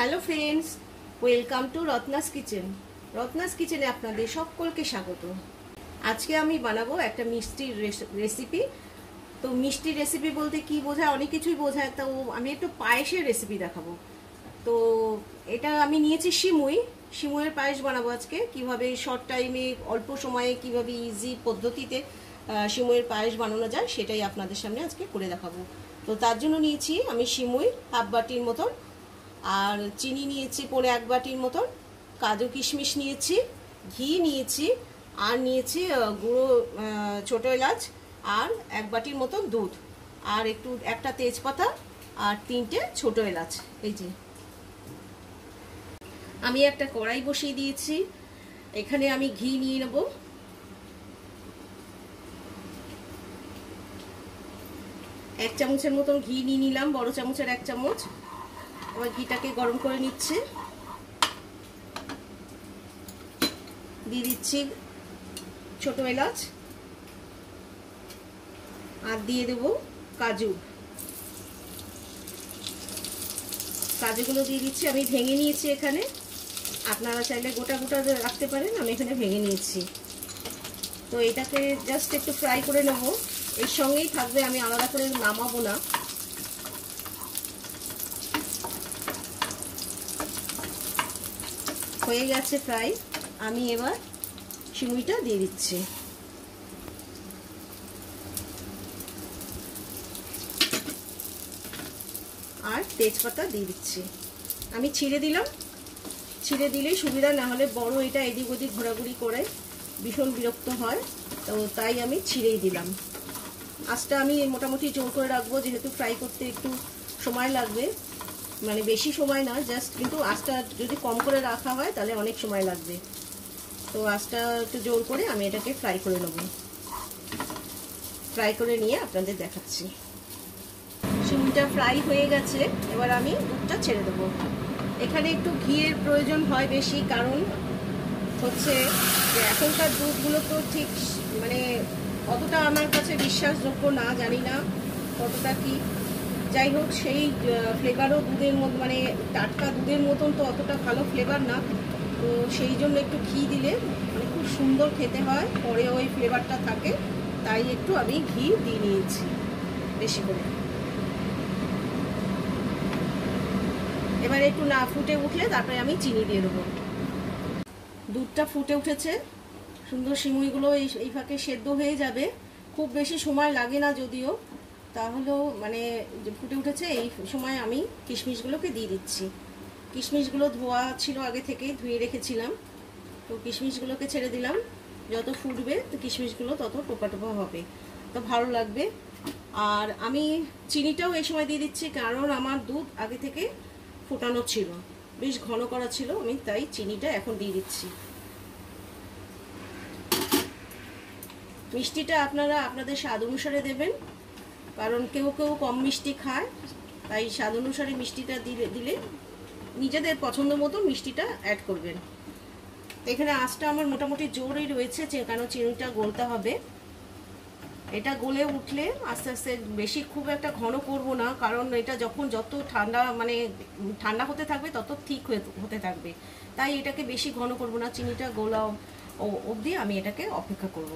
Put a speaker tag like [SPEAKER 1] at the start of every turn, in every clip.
[SPEAKER 1] Hello friends, welcome to Ratna's kitchen. Ratna's কিচেনে আপনাদের সকলকে স্বাগত। আজকে আমি বানাবো একটা মিষ্টির রেসিপি। তো মিষ্টির রেসিপি বলতে কি বোঝায়, অনেক কিছুই বোঝায়। তো আমি একটু পায়েসের রেসিপি দেখাবো। তো এটা আমি নিয়েছি সিমুইয়ের পায়েস বানাবো আজকে। কিভাবে শর্ট টাইমে অল্প সময়ে কিভাবে ইজি পদ্ধতিতে সিমুইয়ের পায়েস বানানো যায় সেটাই আপনাদের সামনে আজকে করে দেখাবো। তো তার জন্য নিয়েছি আমি সিমুই হাফ বাটির মতন, আর চিনি নিয়েছি পরে 1 বাটির মতন, কাজু কিশমিশ নিয়েছি, ঘি নিয়েছি, আর নিয়েছি গুঁড়ো ছোটো এলাচ, আর 1 বাটির মতন দুধ, আর একটা তেজপাতা, আর 3টে ছোটো এলাচ। এই যে আমি একটা কড়াই বসিয়ে দিয়েছি। এখানে আমি ঘি নিয়ে নেব। এক চামচের মতন ঘি নিয়ে নিলাম, বড় চামচের 1 চামচ। এবার ঘিটাকে গরম করে নিচ্ছে। দিয়ে দিচ্ছি ছোট এলাচ, আর দিয়ে দেব কাজুগুলো দিয়ে দিচ্ছি। আমি ভেঙে নিয়েছি এখানে, আপনারা চাইলে গোটা গোটা রাখতে পারেন, আমি এখানে ভেঙে নিয়েছি। তো এটাকে জাস্ট একটু ফ্রাই করে নেব, এর সঙ্গেই থাকবে, আমি আলাদা করে নামাবো না। হয়ে গেছে ফ্রাই। আমি এবার সিমুইটা দিয়ে দিচ্ছি। আর তেজপাতা দিয়ে দিচ্ছি। আমি ছিঁড়ে দিলাম, ছিঁড়ে দিলেই সুবিধা, না হলে বড় এটা এদিক ওদিক ঘোরাঘুরি করে ভীষণ বিরক্ত হয়, তো তাই আমি ছিঁড়েই দিলাম। আঁচটা আমি মোটামুটি জোর করে রাখবো, যেহেতু ফ্রাই করতে একটু সময় লাগবে, মানে বেশি সময় না, জাস্ট কিন্তু আঁচটা যদি কম করে রাখা হয় তাহলে অনেক সময় লাগবে। তো আঁচটা একটু জোর করে আমি এটাকে ফ্রাই করে নেব। ফ্রাই করে নিয়ে আপনাদের দেখাচ্ছি। সিমটা ফ্রাই হয়ে গেছে, এবার আমি দুধটা ছেড়ে দেবো। এখানে একটু ঘিয়ের প্রয়োজন হয় বেশি, কারণ হচ্ছে যে এখনকার দুধগুলো তো ঠিক মানে অতটা আমার কাছে বিশ্বাসযোগ্য না, জানি না কতটা কি। যাই হোক, সেই ফ্লেভারও দুধের মতো, মানে টাটকা দুধের মতন তো অতটা ভালো ফ্লেভার না। তো সেই জন্য একটু ঘি দিলে মানে খুব সুন্দর খেতে হয়, পরে ওই ফ্লেভারটা থাকে, তাই একটু আমি ঘি দিয়ে নিয়েছি বেশি করে। এবার একটু না ফুটে উঠলে তারপরে আমি চিনি দিয়ে দেবো। দুধটা ফুটে উঠেছে সুন্দর, সিমুইগুলো এই ফাঁকে সেদ্ধ হয়ে যাবে, খুব বেশি সময় লাগে না যদিও, তাহলেও মানে ফুটে উঠেছে। এই সময় আমি কিশমিশগুলোকে দিয়ে দিচ্ছি। কিশমিশগুলো ধোয়া ছিল, আগে থেকেই ধুয়ে রেখেছিলাম। তো কিশমিশগুলোকে ছেড়ে দিলাম। যত ফুটবে তো কিশমিশগুলো তত টোপা টোপা হবে, তো ভালো লাগবে। আর আমি চিনিটাও এই সময় দিয়ে দিচ্ছি, কারণ আমার দুধ আগে থেকে ফোটানো ছিল, বেশ ঘন করা ছিল, আমি তাই চিনিটা এখন দিয়ে দিচ্ছি। মিষ্টিটা আপনারা আপনাদের স্বাদ অনুসারে দেবেন, কারণ কেউ কেউ কম মিষ্টি খায়, তাই স্বাদ অনুসারে মিষ্টিটা দিলে নিজেদের পছন্দ মতো মিষ্টিটা অ্যাড করবেন। এখানে আঁচটা আমার মোটামুটি জোরই রয়েছে, কারণ চিনিটা গলতে হবে। এটা গলে উঠলে আস্তে আস্তে, বেশি খুব একটা ঘন করব না, কারণ এটা যত ঠান্ডা হতে থাকবে তত ঠিক হতে থাকবে, তাই এটাকে বেশি ঘন করব না। চিনিটা গোলা অবধি আমি এটাকে অপেক্ষা করব।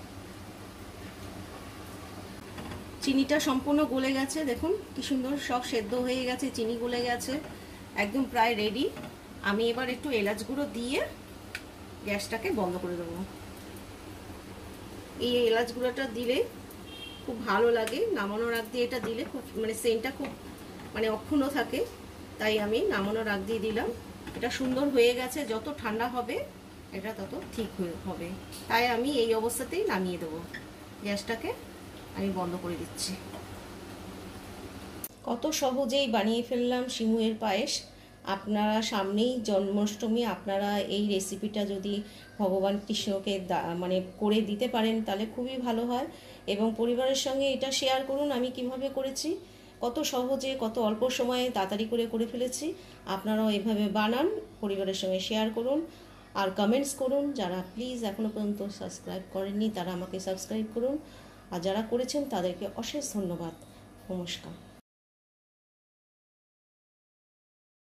[SPEAKER 1] চিনিটা সম্পূর্ণ গলে গেছে, দেখুন কি সুন্দর সব সেদ্ধ হয়ে গেছে, চিনি গলে গেছে, একদম প্রায় রেডি। আমি এবার একটু এলাচ গুঁড়ো দিয়ে গ্যাসটাকে বন্ধ করে দেবো। এই এলাচ গুঁড়োটা দিলে খুব ভালো লাগে, নামানোর আগ দিয়ে এটা দিলে খুব মানে সেন্টটা খুব মানে অক্ষুণ্ণ থাকে, তাই আমি নামানোর আগ দিয়ে দিলাম। এটা সুন্দর হয়ে গেছে, যত ঠান্ডা হবে এটা তত ঠিক হবে, তাই আমি এই অবস্থাতেই নামিয়ে দেবো। গ্যাসটাকে আমি বন্ধ করে দিচ্ছি। কত সহজেই বানিয়ে ফেললাম সিমুইয়ের পায়েস। আপনারা সামনেই জন্মাষ্টমী, আপনারা এই রেসিপিটা যদি ভগবান কৃষ্ণকে মানে করে দিতে পারেন তাহলে খুবই ভালো হয়, এবং পরিবারের সঙ্গে এটা শেয়ার করুন আমি কিভাবে করেছি, কত সহজে কত অল্প সময়ে তাড়াতাড়ি করে ফেলেছি। আপনারাও এভাবে বানান, পরিবারের সঙ্গে শেয়ার করুন, আর কমেন্টস করুন। যারা প্লিজ এখনও পর্যন্ত সাবস্ক্রাইব করেননি তারা আমাকে সাবস্ক্রাইব করুন, আর যারা করেছেন তাদেরকে অশেষ ধন্যবাদ। নমস্কার।